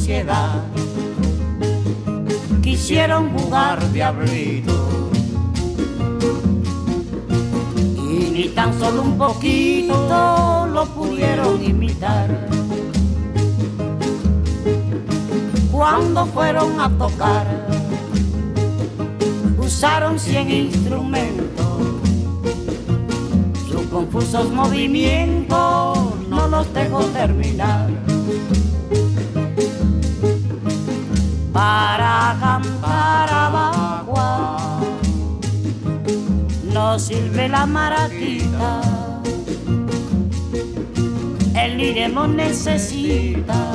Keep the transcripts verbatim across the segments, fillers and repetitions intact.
sociedad. Quisieron jugar diablito y ni tan solo un poquito lo pudieron imitar. Cuando fueron a tocar, usaron cien instrumentos, sus confusos movimientos no los dejó terminar. Para cantar abagua no sirve la maraquita, el liremo necesita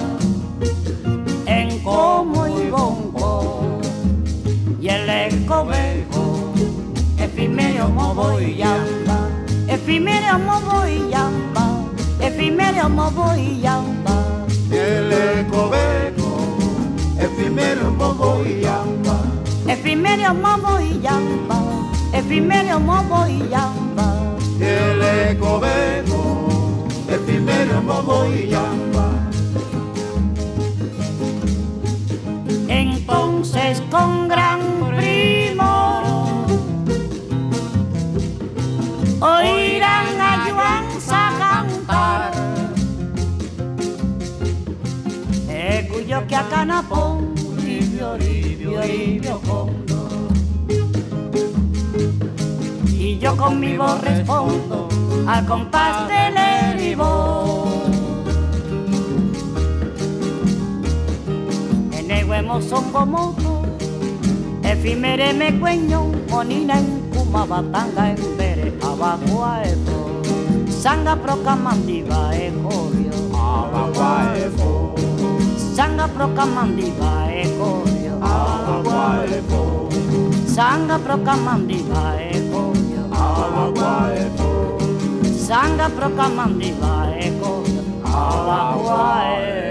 encomo y bongo, y el escobejo efímero movo y yamba, efímero movo y yamba, efímero movo y yamba. El escobejo efímero movo y yamba, efímero movo y yamba, efímero movo y yamba. El escobejo efímero movo y yamba. Entonces con gran primor oirán a Yuanza cantar, e cuyo que a canapón ribio, ribio, ribio condo. Y yo conmigo respondo al compás del eribó. Son como tú, efímere me cueño, monina en kuma batanga en bere, abajo a efo, sanga procamandiva e corio, Abajo a efo, sanga procamandiva e corio, abajo a efo, sanga procamandiva e corio, abajo a efo, sanga procamandiva e corio, abajo a efo.